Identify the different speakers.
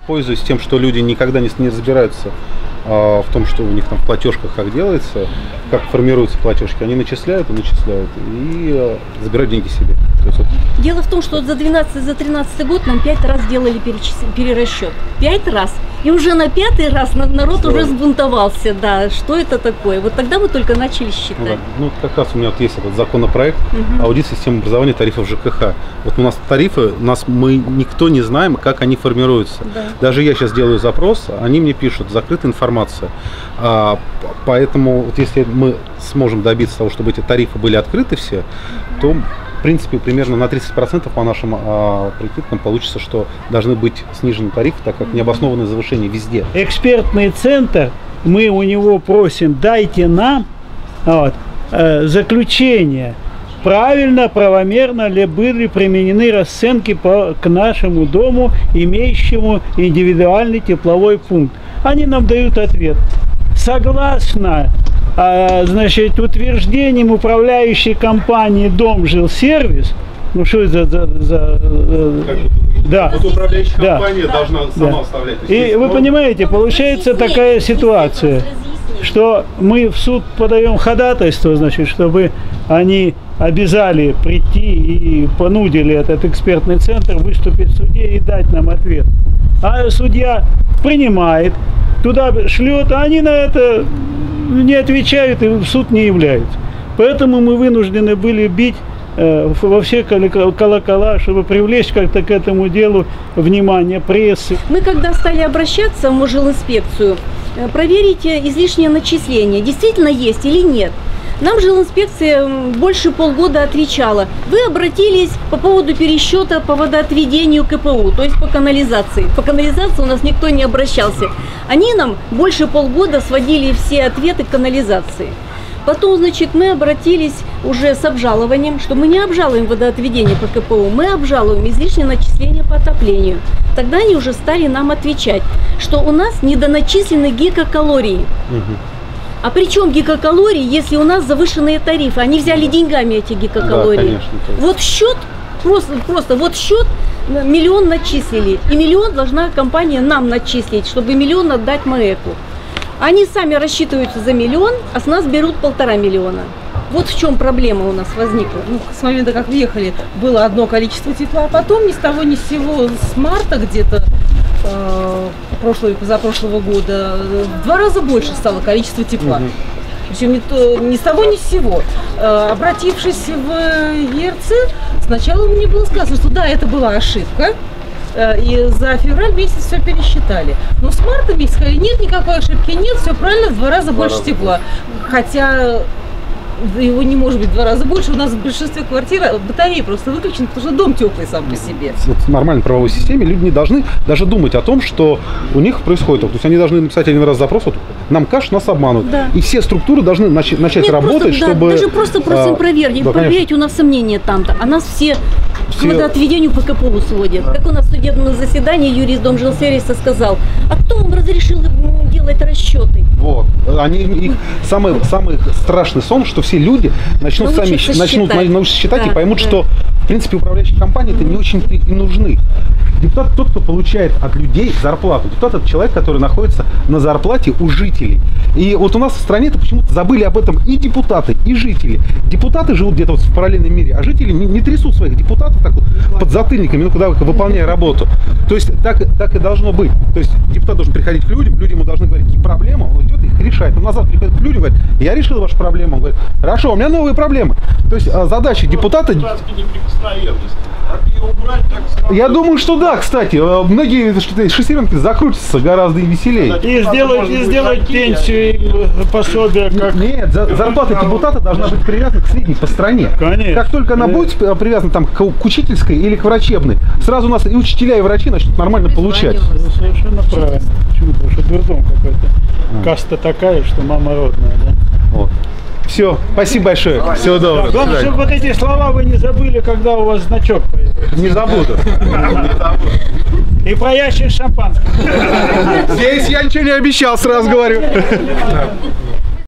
Speaker 1: пользуясь тем, что люди никогда не разбираются в том, что у них там в платежках как делается, как формируются платежки, они начисляют и забирают деньги себе. То есть,
Speaker 2: дело в том, что за 12-13 год нам 5 раз делали перерасчет. 5 раз. И уже на 5-й раз народ уже сбунтовался. Да, что это такое? Вот тогда мы только начали считать.
Speaker 1: Ну, как раз у меня вот есть этот законопроект аудит системы образования тарифов ЖКХ. Вот у нас тарифы, мы никто не знаем, как они формируются. Да. Даже я сейчас делаю запрос, они мне пишут, закрытая информация. Поэтому вот если мы сможем добиться того, чтобы эти тарифы были открыты все, то в принципе примерно на 30% по нашим прикидкам получится, что должны быть снижены тарифы, так как необоснованное завышение везде.
Speaker 3: Экспертный центр, мы у него просим, дайте нам заключение, правильно, правомерно ли были применены расценки к нашему дому, имеющему индивидуальный тепловой пункт. Они нам дают ответ. Согласно значит, утверждением управляющей компании «Домжилсервис», ну что это да.
Speaker 1: Вот управляющая компания должна сама вставлять.
Speaker 3: И вы понимаете, получается такая ситуация, что мы в суд подаем ходатайство, значит, чтобы они обязали прийти и понудили этот экспертный центр выступить в суде и дать нам ответ. А судья принимает, туда шлет, а они на это не отвечают и в суд не являются. Поэтому мы вынуждены были бить во все колокола, чтобы привлечь как-то к этому делу внимание прессы.
Speaker 2: Мы когда стали обращаться в Мосжилинспекцию, проверить излишнее начисление, действительно есть или нет. Нам жилинспекция больше полгода отвечала. Вы обратились по поводу пересчета по водоотведению КПУ, то есть по канализации. По канализации у нас никто не обращался. Они нам больше полгода сводили все ответы к канализации. Потом, значит, мы обратились уже с обжалованием, что мы не обжалуем водоотведение по КПУ, мы обжалуем излишнее начисление по отоплению. Тогда они уже стали нам отвечать, что у нас недоначислены гигакалории. А при чем гигакалории, если у нас завышенные тарифы? Они взяли деньгами эти гигакалории. Да, конечно, вот счет, просто вот счет, 1 миллион начислили. И 1 миллион должна компания нам начислить, чтобы 1 миллион отдать МАЭКу. Они сами рассчитываются за 1 миллион, а с нас берут 1,5 миллиона. Вот в чем проблема у нас возникла.
Speaker 4: Ну, с момента, как въехали, было одно количество тепла, а потом ни с того ни с сего, с марта где-то прошлого и позапрошлого года, в 2 раза больше стало количество тепла. Причем ни с того ни с сего. Обратившись в ЕРЦ, сначала мне было сказано, что да, это была ошибка. И за февраль месяц все пересчитали. Но с марта месяца сказали, нет, никакой ошибки нет, все правильно, в 2 раза больше тепла. Хотя его не может быть в 2 раза больше. У нас в большинстве квартир батареи просто выключены, потому что дом теплый сам по себе.
Speaker 1: В нормальной правовой системе люди не должны даже думать о том, что у них происходит. То есть они должны написать 1 раз запрос, вот, нам кажется, нас обманут. Да. И все структуры должны начать работать, чтобы...
Speaker 2: Даже просто просим проверить. Да, проверить, у нас сомнения там-то. А нас все к водоотведению по КПУ сводят. Да. Как у нас в судебном заседании юрист Домжилсервиса сказал, а кто вам разрешил делать расчеты?
Speaker 1: Вот. Их самый страшный сон, что все люди начнут научиться считать и поймут, что в принципе управляющие компании это не очень и нужны. Депутат тот, кто получает от людей зарплату. Депутат это человек, который находится на зарплате у жителей. И вот у нас в стране-то почему-то забыли об этом и депутаты, и жители. Депутаты живут где-то вот в параллельном мире, а жители не трясут своих депутатов так вот под затыльниками, ну, когда выполняя работу. То есть так и должно быть. То есть депутат должен приходить к людям, люди ему должны говорить, какие проблемы, он идет и их решает. Он назад приходит к людям, говорит, я решил вашу проблему. Он говорит, хорошо, у меня новые проблемы. То есть задача депутата... Я думаю, что да, кстати, многие шестеренки закрутятся гораздо веселее.
Speaker 3: И сделать пенсию, пособие. Как...
Speaker 1: Нет, зарплата депутата должна быть привязана к средней по стране.
Speaker 3: Конечно.
Speaker 1: Как только она будет привязана там, к учительской или к врачебной, сразу у нас и учителя, и врачи начнут нормально получать.
Speaker 3: Совершенно правильно. Почему? Потому что дурдом какой-то. Каста такая, что мама родная, да?
Speaker 1: Вот. Все, спасибо большое. Всего доброго.
Speaker 3: Главное, чтобы вот эти слова вы не забыли, когда у вас значок появится.
Speaker 1: Не забуду.
Speaker 3: И про ящик шампанского.
Speaker 1: Здесь я ничего не обещал, сразу говорю.